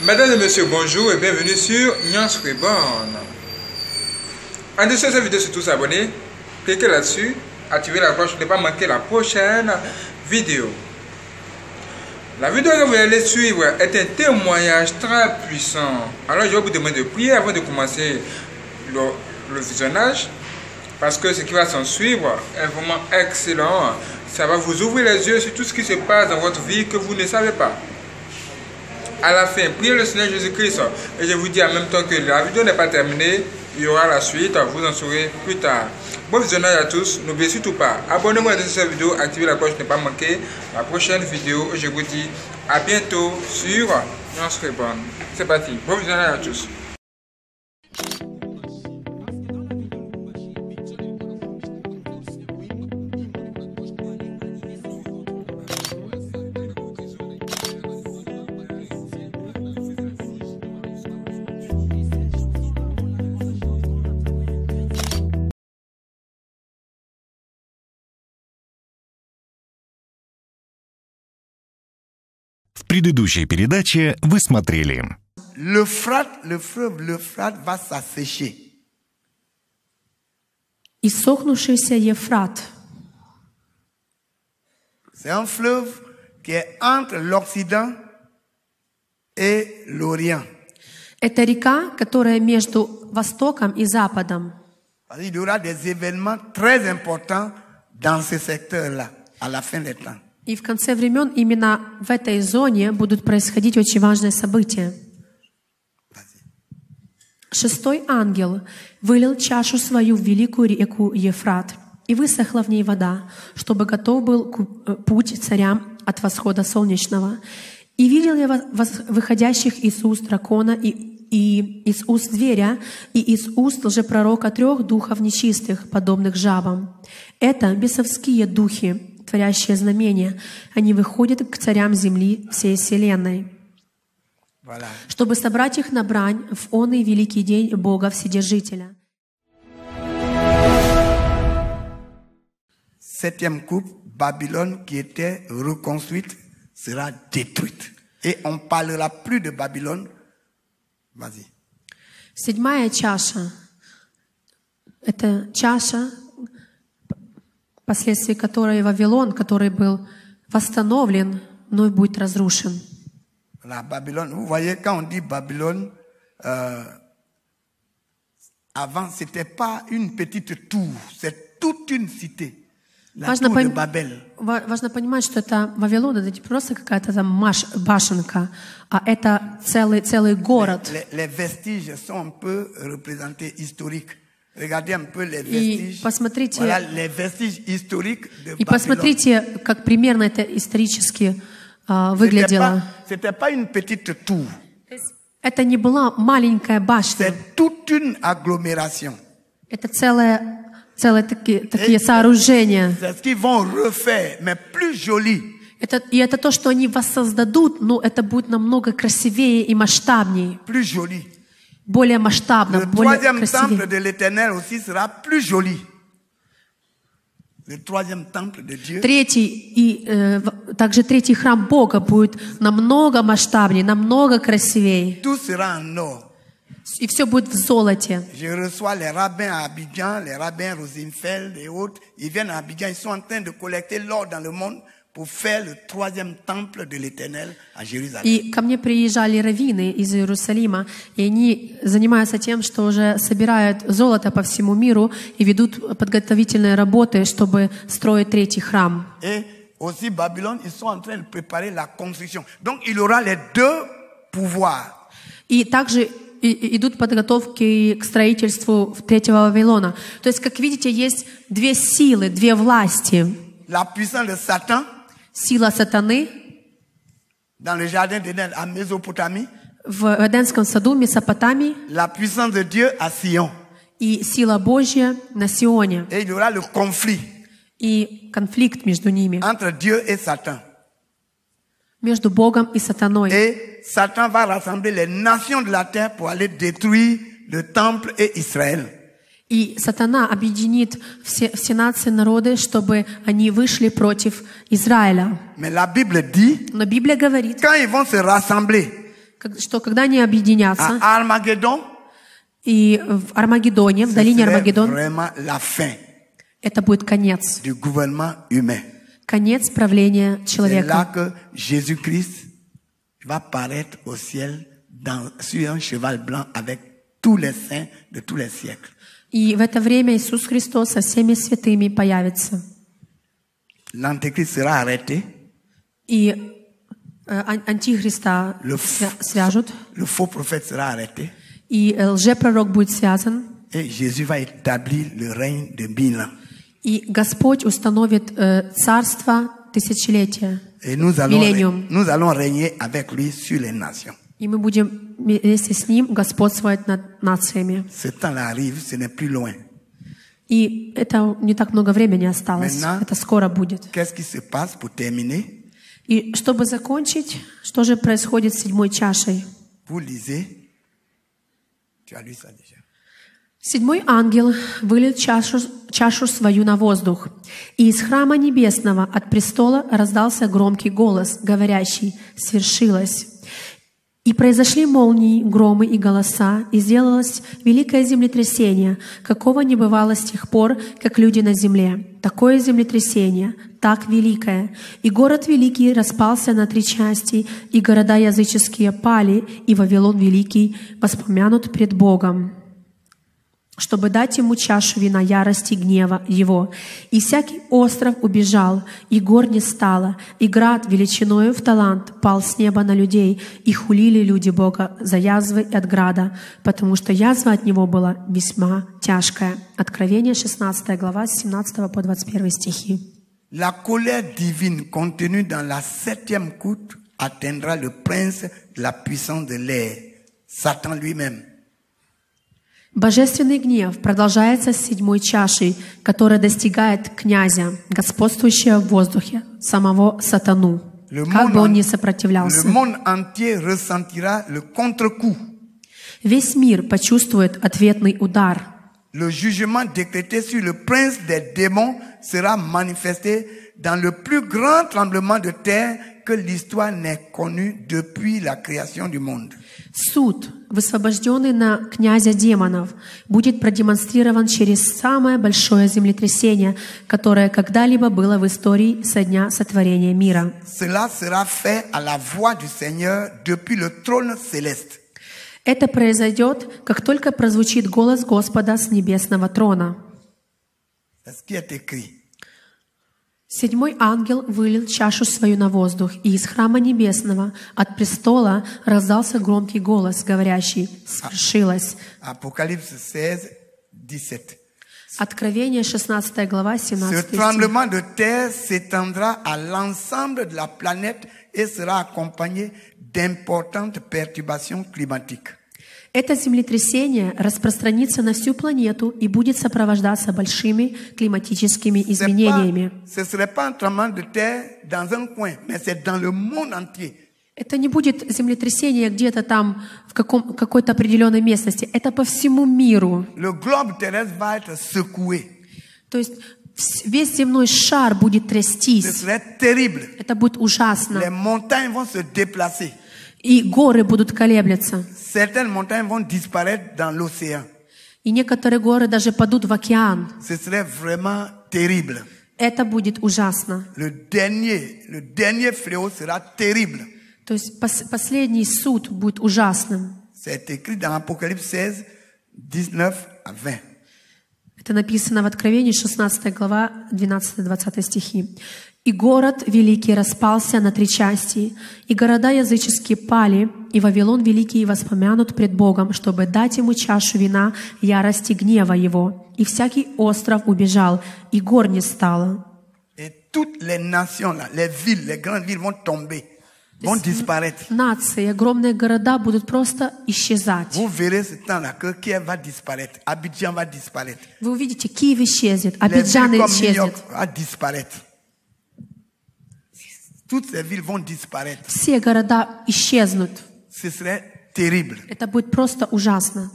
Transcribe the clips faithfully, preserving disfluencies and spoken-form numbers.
Mesdames et messieurs, bonjour et bienvenue sur Nyans Reborn. En dessous de cette vidéo, surtout s'abonner, cliquez là-dessus, activez la cloche pour ne pas manquer la prochaine vidéo. La vidéo que vous allez suivre est un témoignage très puissant. Alors je vais vous demander de prier avant de commencer le, le visionnage, parce que ce qui va s'en suivre est vraiment excellent. Ça va vous ouvrir les yeux sur tout ce qui se passe dans votre vie que vous ne savez pas. À la fin, priez le Seigneur Jésus-Christ. Et je vous dis en même temps que la vidéo n'est pas terminée. Il y aura la suite, vous en saurez plus tard. Bon visionnage à tous. N'oubliez surtout pas, abonnez-vous à cette vidéo, activez la cloche pour ne pas manquer la prochaine vidéo. Je vous dis à bientôt sur Nyans Reborn. C'est parti. Bon visionnage à tous. В предыдущей передаче вы смотрели. L'Euphrate, le fleuve l'Euphrate va s'assécher. Иссохнувшийся Ефрат. C'est un fleuve qui est entre l'Occident et l'Orient. Это река, которая между Востоком и Западом. Il y aura des événements très importants dans ce secteur-là, à la fin des temps. И в конце времен именно в этой зоне будут происходить очень важные события. Шестой ангел вылил чашу свою в великую реку Ефрат, и высохла в ней вода, чтобы готов был путь царям от восхода солнечного. И видел я выходящих из уст дракона и, и из уст зверя, и из уст лжепророка трех духов нечистых, подобных жабам. Это бесовские духи, творящие знамения. Они выходят к царям земли всей вселенной, Voilà. чтобы собрать их на брань в он и великий день Бога Вседержителя. Septième coupe, Babylone qui était reconstruite sera détruite. Et on ne parlera plus de Babylone. Vas-y. Седьмая чаша — это чаша, впоследствии которой Вавилон, который был восстановлен, вновь будет разрушен. La Babylone, vous voyez, quand on dit Babylone, euh, avant, ce n'était pas une petite tour, c'est toute une cité. La Важно, tour de пон... Babel. Важно понимать, что это Вавилон, это не просто какая-то там маш... башенка, а это целый, целый город. Les, les vestiges sont un peu représentés historiques. Regardez un peu les И vestiges. посмотрите, Voilà les vestiges historiques de и Babylone. посмотрите, как примерно это исторически а, выглядело. C'était pas une petite tour. Это не была маленькая башня, C'est toute une agglomération. это целое, целое такие, такие сооружения. C'est ce qu'ils vont refaire, mais plus joli. Это, и это то, что они воссоздадут, но это будет намного красивее и масштабнее. Plus joli. Более масштабно, Le более troisième temple красивее. de l'Éternel aussi sera plus joli. Le troisième temple de Dieu. Третий, и э, в- также третий храм Бога будет намного масштабнее, намного красивее. Tout sera en or. И все будет в золоте. Je reçois les rabbins à Abidjan, les rabbins Rosenfeld et autres. Ils viennent à Abidjan, ils sont en train de collecter l'or dans le monde pour faire le troisième temple de l'Éternel à Jérusalem. И ко мне приезжали раввины из Иерусалима, и они занимаются тем, что уже собирают золото по всему миру и ведут подготовительные работы, чтобы строить третий храм. Et aussi Babylone, ils sont en train de préparer la construction. Donc il y aura les deux pouvoirs. И также и- и идут подготовки к строительству третьего Вавилона. То есть, как видите, есть две силы, две власти. La puissance de Satan Сила сатаны dans le jardin d'Éden à Mésopotamie, в Эдемском саду Месопотамии la puissance de Dieu à Sion. и сила Божья на Сионе. Et il y aura le conflit И конфликт между ними, entre Dieu et Satan. между Богом и сатаной. Et Satan va rassembler les nations de la terre pour aller détruire le temple et Israël. И сатана объединит все, все нации, народы, чтобы они вышли против Израиля. Mais la Bible dit, Но Библия говорит, quand ils vont se rassembler, как- что когда они объединятся, À Armageddon, и в Армагеддоне, в ce долине serait Армагеддон, vraiment la fin это будет конец. du gouvernement humain. Конец правления C'est là человека. que Jésus-Christ va paraître au ciel dans, sur un cheval blanc avec tous les saints de tous les siècles. И в это время Иисус Христос со всеми святыми появится. L'Antéchrist sera arrêté, И э, ан- антихриста le, свя- f- свяжут, le faux prophète sera arrêté, и э, лжепророк будет связан, et Jésus va établir le règne de mille ans. и Господь установит э, царство тысячелетия, Et nous allons, Millennium. nous allons régner avec lui sur les nations. и мы будем вместе с Ним господствовать над нациями. Ce temps-là arrive, ce n'est plus loin. И это не так много времени осталось, Maintenant, это скоро будет. Qu'est-ce qui se passe pour terminer? И чтобы закончить, что же происходит с седьмой чашей? Vous lisez. Tu as lu ça déjà. Седьмой ангел вылил чашу, чашу свою на воздух, и из храма небесного от престола раздался громкий голос, говорящий: «Свершилось». И произошли молнии, громы и голоса, и сделалось великое землетрясение, какого не бывало с тех пор, как люди на земле. Такое землетрясение, так великое. И город великий распался на три части, и города языческие пали, и Вавилон великий воспомянут пред Богом, чтобы дать ему чашу вина ярости и гнева его. И всякий остров убежал, и гор не стало, и град величиною в талант пал с неба на людей, и хулили люди Бога за язвы от града, потому что язва от него была весьма тяжкая. Откровение, шестнадцатая глава, с семнадцатого по двадцать первый стихи. La colère divine contenue dans la septième goutte atteindra le prince de la puissance de l'air, Satan lui-même. Божественный гнев продолжается с седьмой чашей, которая достигает князя, господствующего в воздухе, самого сатану, Le как monde, бы он ни en- сопротивлялся. le monde entier ressentira le contre-coup. Весь мир почувствует ответный удар. Le jugement décrété sur le prince des démons sera manifesté dans le plus grand tremblement de terre que l'histoire n'ait connu depuis la création du monde. Суд, высвобожденный на князя демонов, будет продемонстрирован через самое большое землетрясение, которое когда-либо было в истории со дня сотворения мира. Cela sera fait à la voix du Seigneur depuis le trône céleste. Это произойдет, как только прозвучит голос Господа с небесного трона. C'est ce qui est écrit. Седьмой ангел вылил чашу свою на воздух, и из храма небесного от престола раздался громкий голос, говорящий: «Свершилось». Apocalypse seize, dix-sept. Откровение, шестнадцатая глава, Ce семнадцатый стих. tremblement de terre s'étendra à l'ensemble de la planète et sera accompagné d'importantes perturbations climatiques. Это землетрясение распространится на всю планету и будет сопровождаться большими климатическими C'est pas- изменениями. Ce ne serait pas un tremblement de terre dans un coin, mais c'est dans le monde entier. Это не будет землетрясение где-то там в каком, какой-то определенной местности. Это по всему миру. Le globe terrestre va être secoué. То есть вс- весь земной шар будет Ce трястись. serait terrible. Это будет Les ужасно. montagnes vont se déplacer. И горы будут колеблется. Certaines montagnes vont disparaître dans l'océan. И некоторые горы даже падут в океан. Ce serait vraiment terrible. Это будет ужасно. Le dernier, le dernier fléau sera terrible. То есть пос- последний суд будет ужасным. C'est écrit dans Apocalypse seize, dix-neuf à vingt. Это написано в Откровении, шестнадцатая глава, двенадцатый-двадцатый стихи. «И город великий распался на три части, и города языческие пали, и Вавилон великий воспомянут пред Богом, чтобы дать ему чашу вина ярости гнева его. И всякий остров убежал, и гор не стало». Et toutes les nations, là, les villes, les grandes villes vont tomber, vont disparaître. Нации, огромные города будут просто исчезать. Vous verrez ce temps-là que Kiev va disparaître, Abidjan va disparaître, Вы увидите, Киев исчезнет, les villes Абиджан comme New исчезнет. York va disparaître. Toutes ces villes vont disparaître. Все города исчезнут. Ce serait terrible. Это будет просто ужасно.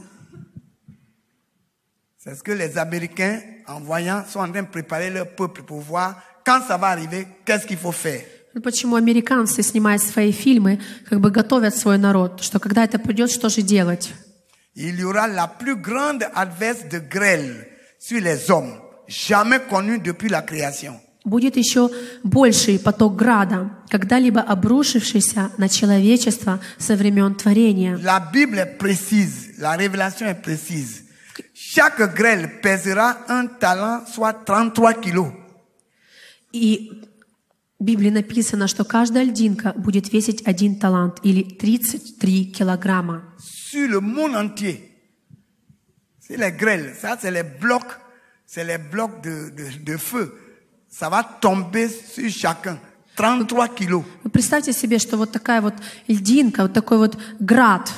C'est ce que les Américains, en voyant, sont en train de préparer leur peuple pour voir quand ça va arriver, qu'est-ce qu'il faut faire. Вот почему американцы, снимая свои фильмы, как бы готовят свой народ, что когда это придет, что же делать? Il y aura la plus grande adverse de grêle sur les hommes, jamais connue depuis la création. Будет еще больший поток града, когда-либо обрушившийся на человечество со времен творения. La Bible est précise, la révélation est précise. Chaque grêle pèsera un talent, soit trente-trois kilos. И в Библии написано, что каждая льдинка будет весить один талант или тридцать три килограмма. Sur le monde entier. C'est les grêles, ça c'est les blocs, c'est les blocs de, de, de feu. Ça va tomber sur chacun. trente-trois kilos. Вы представьте себе, что вот такая вот льдинка, вот такой вот град,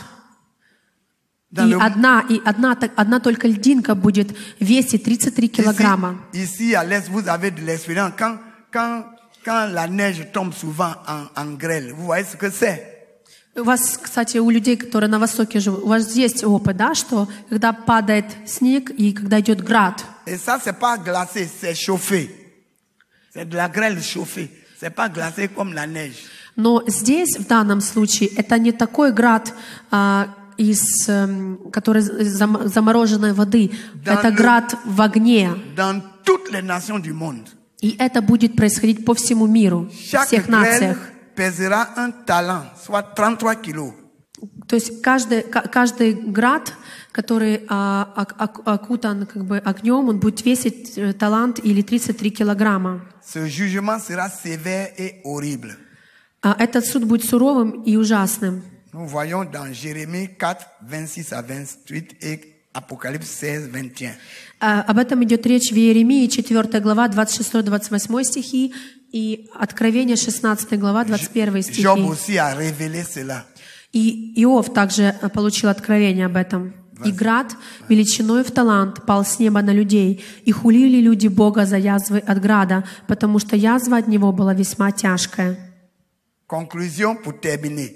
Dans и le- одна, и одна, так- одна только льдинка будет весить тридцать три килограмма. Ici, ici, à l'Est, vous avez de l'expérience. Quand, quand, quand la neige tombe souvent en, en grêle, vous voyez ce que c'est? У вас, кстати, у людей, которые на Востоке живут, у вас есть опыт, да, что когда падает снег и когда идет град, Et ça, c'est pas glacé, c'est chauffé. C'est de la grêle chauffée. C'est pas glacé comme la neige. но здесь, в данном случае, это не такой град а, из, эм, который из зам- замороженной воды, Да, это ну- град в огне. Dans toutes les nations du monde, И это будет происходить по всему миру, в chaque всех grêle нациях. pèsera un talent, soit trente-trois kilos. То есть каждый, ка- каждый град, который а, ок- ок- окутан как бы огнем, он будет весить э, талант или тридцать три килограмма. Ce jugement sera sévère et horrible. А этот суд будет суровым и ужасным. Nous voyons dans Jérémie quatre, vingt-six à vingt-huit et Apocalypse seize, vingt et un. А, об этом идет речь в Иеремии, четвёртая глава, двадцать шестой двадцать восьмой стихи, и Откровение, шестнадцатая глава, двадцать первый стихи. Job aussi a révélé cela. И Иов также э, получил откровение об этом. «И град величиной в талант пал с неба на людей, и хулили люди Бога за язвы от града, потому что язва от него была весьма тяжкая». Conclusion pour terminer.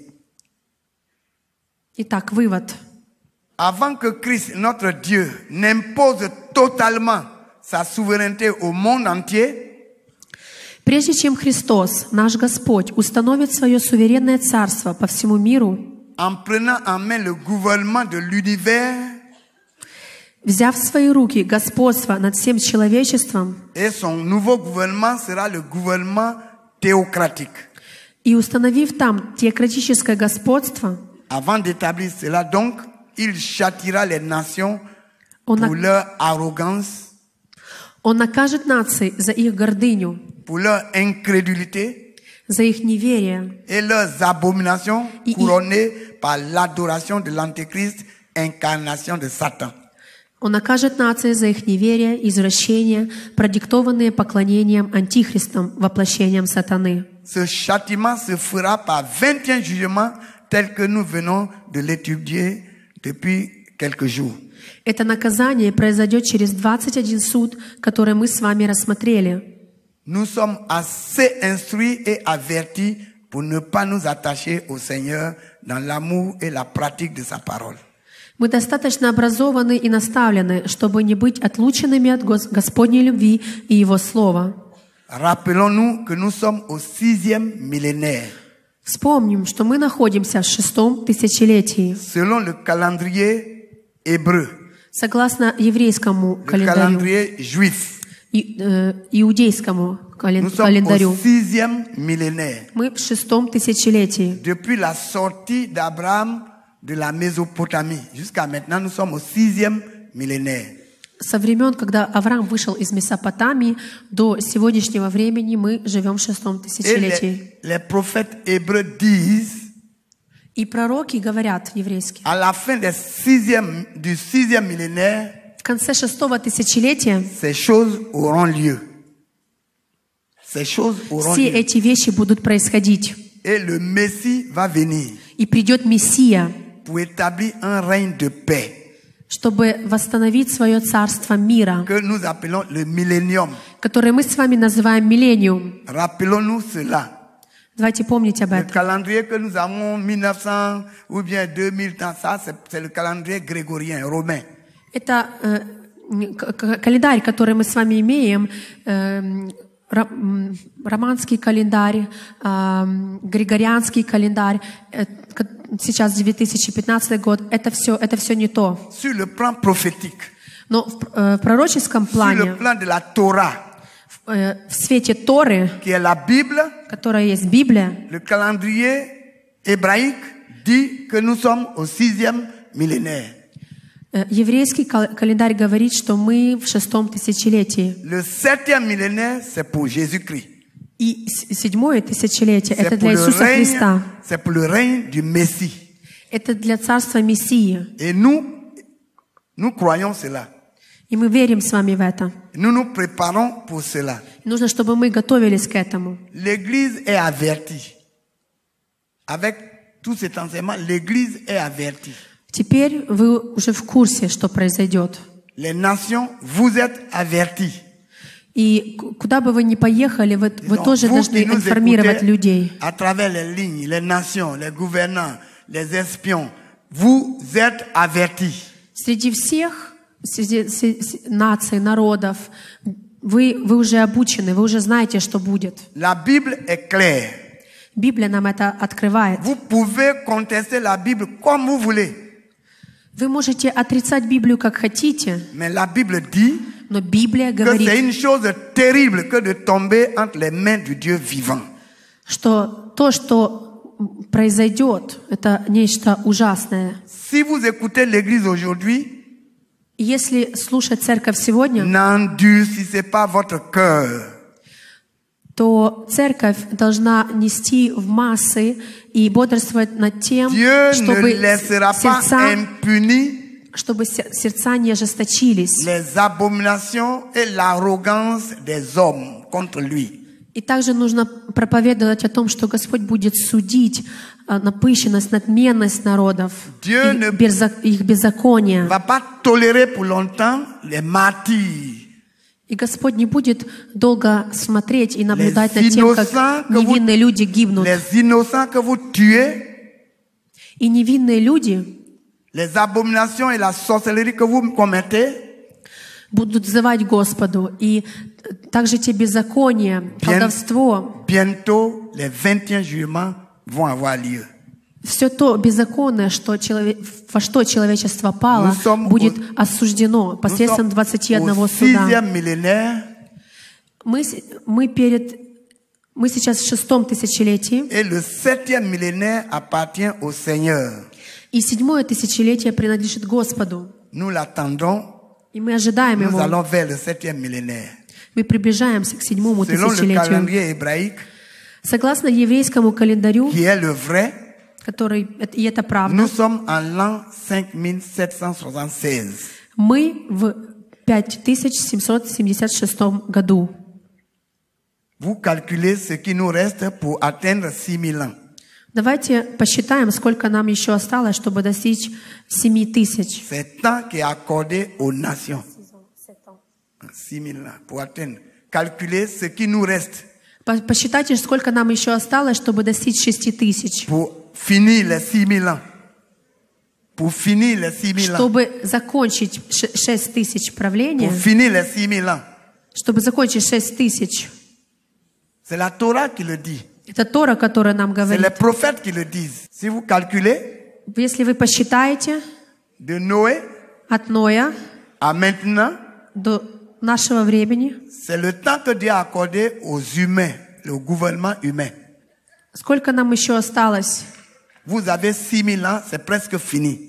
Итак, вывод. Avant que Christ, notre Dieu, n'impose totalement sa souveraineté au monde entier, Прежде чем Христос, наш Господь, установит свое суверенное царство по всему миру, en prenant en main le gouvernement de l'univers взяв в свои руки господство над всем человечеством et son nouveau gouvernement sera le gouvernement théocratique. и установив там теократическое господство, Avant d'établir cela, donc, il châtira les nations Он pour на- leur arrogance, Он накажет нации за их гордыню, pour leur incrédulité за их неверие et leurs abominations I- i- couronnées par l'adoration de l'Antéchrist, incarnation de Satan. Он накажет нации за их неверие, извращения, продиктованные поклонением антихристам, воплощением сатаны. Ce châtiment se fera par vingt et un jugements tels que nous venons de l'étudier depuis quelques jours. Это наказание произойдет через двадцать один суд, который мы с вами рассмотрели. Nous sommes assez instruits et avertis pour ne pas nous attacher au Seigneur dans l'amour et la pratique de sa parole. Мы достаточно образованы и наставлены, чтобы не быть отлученными от Гос- Господней любви и Его Слова. Rappelons-nous que nous sommes au sixième millénaire. Вспомним, что мы находимся в шестом тысячелетии. Selon le calendrier hébreu, Согласно еврейскому le календарю, calendrier juif, и, э, иудейскому кален- nous sommes календарю, au sixième millénaire. мы в шестом тысячелетии. Depuis la sortie d'Abraham de la Mésopotamie jusqu'à maintenant, nous sommes au sixième millénaire. Со времен, когда Авраам вышел из Месопотамии, до сегодняшнего времени мы живем в шестом Et тысячелетии. les, les prophètes hébreux disent, И пророки говорят еврейски. à la fin des sixième, du sixième millénaire, В конце шестого тысячелетия ces choses auront lieu. Ces choses auront все lieu. эти вещи будут происходить. Et le Messie va venir И придет Мессия, pour établir un règne de paix чтобы восстановить свое царство мира, que nous appelons le millénium. которое мы с вами называем миллениум. Rappelons-nous cela. Давайте помнить об Le этом. calendrier que nous avons, mille neuf cents ou bien deux mille, ans, ça, c'est c'est le calendrier grégorien, romain. Это э, к- к- календарь, который мы с вами имеем, э, ро- м, романский календарь, а, григорианский календарь, э, ка- сейчас две тысячи пятнадцатый год, это все, это все не то. Sur le plan prophétique, Но в, пр- э, в пророческом sur le плане, plan de la Torah, в, э, в свете Торы, qui est la Bible, которая есть Библия, le calendrier hébraïque dit que nous sommes au sixième millénaire. э, еврейский кал- календарь говорит, что мы в шестом тысячелетии. Le septième millénaire, c'est pour Jésus-Christ. И с- седьмое тысячелетие — C'est это pour, для le Иисуса règne, Христа. c'est pour le règne du Messie. Это для царства Мессии. Et nous, nous croyons cela. И мы верим с вами в это. Nous nous préparons pour cela. И нужно, чтобы мы готовились к этому. L'Église est avertie. Avec tout cet enseignement, l'Église est avertie. Теперь вы уже в курсе, что произойдет. Les nations, vous êtes avertis. И к- куда бы вы ни поехали, вы, вы Donc, тоже vous должны qui nous информировать écoutez людей. à travers les lignes, les nations, les gouvernants, les espions, vous êtes avertis. Среди всех, среди се- се- наций, народов, вы, вы уже обучены, вы уже знаете, что будет. La Bible est claire. Библия нам это открывает. Vous pouvez contester la Bible comme vous voulez. Вы можете отрицать Библию как хотите, Mais la Bible dit но Библия que c'est говорит, une chose terrible que de tomber entre les mains du Dieu vivant. что то, что произойдет, это нечто ужасное. Si vous écoutez l'Église aujourd'hui, И если слушать церковь сегодня, n'endurcissez pas votre cœur. то церковь должна нести в массы и бодрствовать над тем, Dieu ne чтобы laissera pas сердца, impunis чтобы се- сердца не ожесточились. les abominations et l'arrogance des hommes contre lui. И также нужно проповедовать о том, что Господь будет судить а, напыщенность, надменность народов, Dieu их, ne- беззак- их Il беззаконие. ne va pas tolérer pour longtemps les martyrs, И Господь не будет долго смотреть и наблюдать les над тем, как innocents que vous, невинные люди гибнут. les innocents que vous tuez, И невинные люди les abominations et la sorcellerie que vous commettez, будут взывать к Господу. И также те беззакония, колдовство, bientôt les vingt et un jugements vont avoir lieu. все то беззаконное, что челове- во что человечество пало, Nous sommes будет au- осуждено Nous посредством sommes двадцати au одного суда. sixième millénaire Мы, с- мы, перед, мы сейчас в шестом тысячелетии, et le septième millénaire appartient au Seigneur. и седьмое тысячелетие принадлежит Господу. Nous l'attendons, И мы ожидаем nous Его. allons vers le septième millénaire. Мы приближаемся к седьмому Selon le тысячелетию. calendrier hébraïque, Согласно еврейскому календарю, qui est le vrai, который, и это правда, nous sommes en l'an cinq mille sept cent soixante-seize. мы в пять тысяч семьсот семьдесят шестом году. Vous calculez ce qui nous reste pour atteindre six mille ans. Давайте посчитаем, сколько нам еще осталось, чтобы достичь семи тысяч. C'est temps qui est accordé aux nations. six mille ans pour atteindre. Calculez ce qui nous reste По- Посчитайте, сколько нам еще осталось, чтобы достичь шести тысяч. pour finir les six mille ans. Pour finir les six mille ans. Чтобы закончить ш- шесть тысяч правления, Pour finir les six mille ans. чтобы закончить шесть тысяч, C'est la Torah qui le dit. это Тора, которая нам C'est les говорит. prophètes qui le disent. Si vous calculez, Если вы посчитаете de Noé от Ноя à maintenant, до нашего времени, c'est le temps que Dieu a accordé aux humains, le gouvernement humain. сколько нам еще осталось? Vous avez six mille ans, c'est presque fini.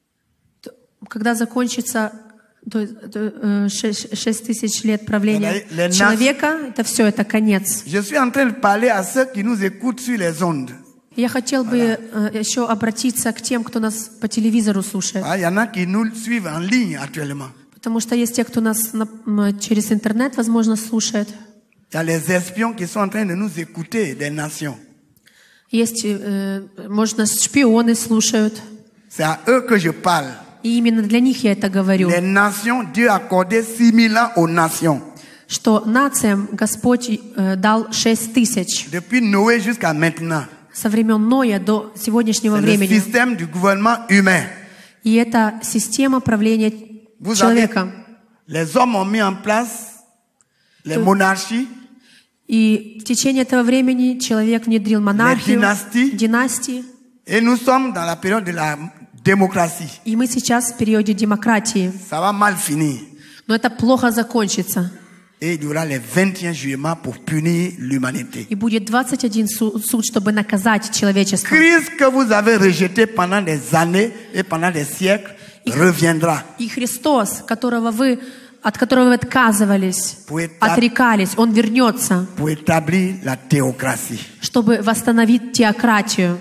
Когда закончится то есть, э, шесть шесть тысяч лет правления Les- les человека, это все, это конец. Je suis en train de parler à ceux qui nous écoutent sur les ondes. Я хотел бы э, еще обратиться к тем, кто нас по телевизору слушает. Ah, il y en a qui nous suivent en ligne actuellement. Потому что есть те, кто нас на- м, через интернет, возможно, слушает. Il y a les espions qui sont en train de nous écouter des nations. Есть, э, можно, шпионы слушают. C'est à eux que je parle. И именно для них я это говорю. Les nations, Dieu a accordé six mille ans aux nations. Что нациям Господь э, дал шесть тысяч. Depuis Noé jusqu'à maintenant. Со времен Ноя до сегодняшнего C'est le времени. système du gouvernement humain. И это система правления Vous avez, человека. les hommes ont mis en place les Tout- monarchies. И в течение этого времени человек внедрил монархию, дynasties. династии. Et nous sommes dans la période de la démocratie. И мы сейчас в периоде демократии. Ça va mal finir. Но это плохо закончится. Et il y aura les vingt et un jugements pour punir l'humanité. И будет двадцать один суд, чтобы наказать человечество. Christ que vous avez rejeté pendant des années et pendant des siècles reviendra. И Христос, которого вы, от которого вы отказывались, Pour отрекались, Он вернется, pour établir la théocratie. чтобы восстановить теократию.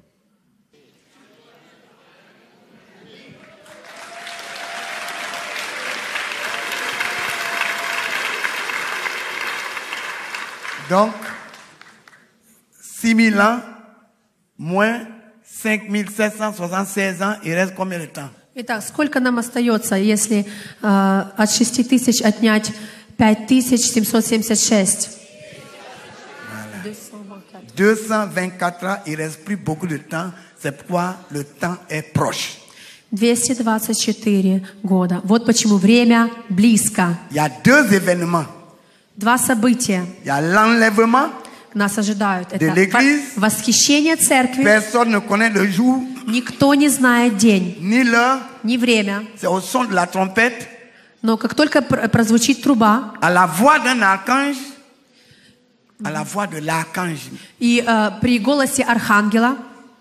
Donc, six mille ans, moins cinq mille sept cent soixante-seize ans, il reste combien de temps? Итак, сколько нам остается, если э, от шести тысяч отнять пять тысяч семьсот семьдесят шесть? deux cent vingt-quatre ans, il reste plus beaucoup de temps, c'est pourquoi le temps est proche. двести двадцать четыре года. Вот почему время близко. Il y a deux événements. Два события Il y a l'enlèvement. нас ожидают. De Это l'église. во- восхищение церкви. Personne ne connaît le jour Никто не знает день, ni l'heure. ни время. C'est au son de la trompette, Но как только пр- прозвучит труба, à la voix d'un archange, à la voix de l'archange, и э, при голосе архангела,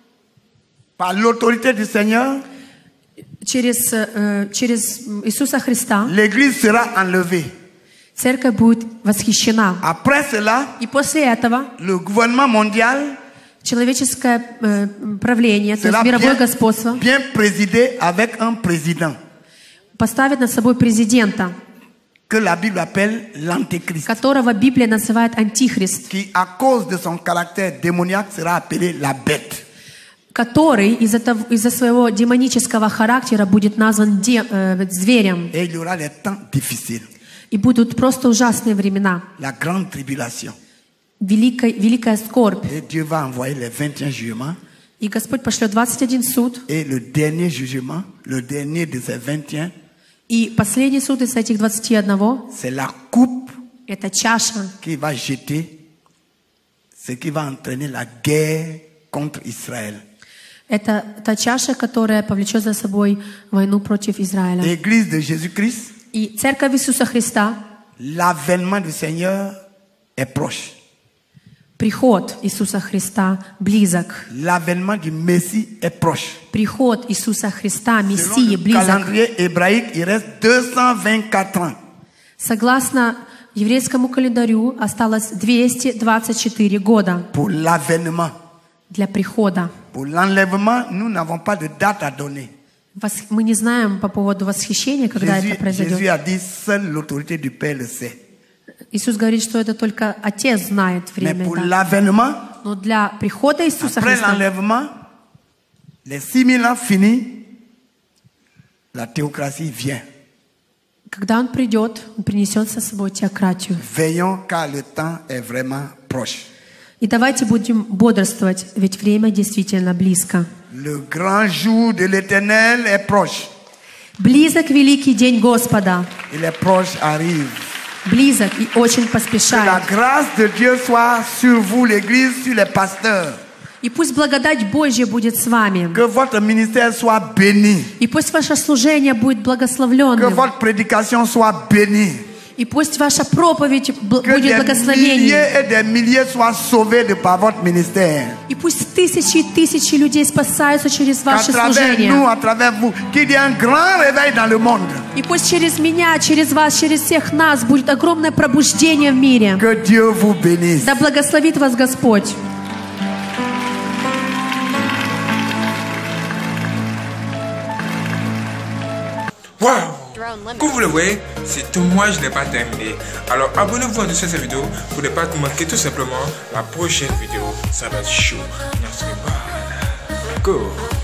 par l'autorité du Seigneur, через, э, через Иисуса Христа, l'église sera enlevée. церковь будет восхищена. Après cela, И после этого le gouvernement mondial человеческое э, правление, то sera есть мировое bien, господство, bien présidé avec un président поставит над собой президента, que la Bible appelle l'antéchrist, которого Библия называет антихрист, qui à cause de son caractère démoniaque sera appelé la bête. который из-за того- из-за своего демонического характера будет назван де- э, зверем. Et il y aura des temps difficiles, И будут просто ужасные времена. la grande tribulation. Великая, великая скорбь. Et Dieu va envoyer les vingt et un jugements. И Господь пошлет двадцать один суд. Et le dernier jugement, le dernier de ces vingt et un, И последний суд из этих двадцати одного c'est la coupe – это чаша, qui va jeter, ce qui va entraîner la guerre contre Israël. это та чаша, которая повлечет за собой войну против Израиля. L'église de Jésus-Christ, И церковь Иисуса Христа, l'avènement du Seigneur est proche. приход Иисуса Христа близок. L'avènement du Messie est proche. Приход Иисуса Христа, Selon Мессии, le близок. calendrier hébraïque, il reste deux cent vingt-quatre ans. Согласно еврейскому календарю, осталось двести двадцать четыре года Pour l'avènement. для прихода. Pour l'enlèvement, nous n'avons pas de date à donner. Вос- Мы не знаем по поводу восхищения, когда Jésus, это произойдет. Jésus a dit, seule l'autorité du Père le sait. Иисус говорит, что это только Отец знает Mais время. pour да. l'avènement, Но для прихода Иисуса après Христа, l'enlèvement, les six mille ans finis, la théocratie vient. когда Он придет, Он принесет со собой теократию. Veillons car le temps est vraiment proche. И давайте будем бодрствовать, ведь время действительно близко. Le grand jour de l'Éternel est proche. Близок великий день Господа. Il est proche, arrive. Близок и очень Que la поспешает. grâce de Dieu soit sur vous, l'Église, sur les pasteurs. И пусть благодать Божья будет с вами. Que votre ministère soit béni. И пусть ваше служение будет Que благословленным. votre prédication soit bénie. И пусть ваша проповедь бл- Que будет des благословением. milliers et des milliers soient sauvés de par votre ministère. И пусть тысячи и тысячи людей спасаются через Qu'à ваше travers служение. nous, à travers vous, qu'il y ait un grand réveil dans le monde. И пусть через меня, через вас, через всех нас будет огромное пробуждение в мире. Que Dieu vous bénisse. Да благословит вас Господь. Waouh! Comme vous le voyez, c'est tout moi, je n'ai pas terminé. Alors abonnez-vous à cette vidéo pour ne pas manquer tout simplement la prochaine vidéo. Ça va être chaud. Go!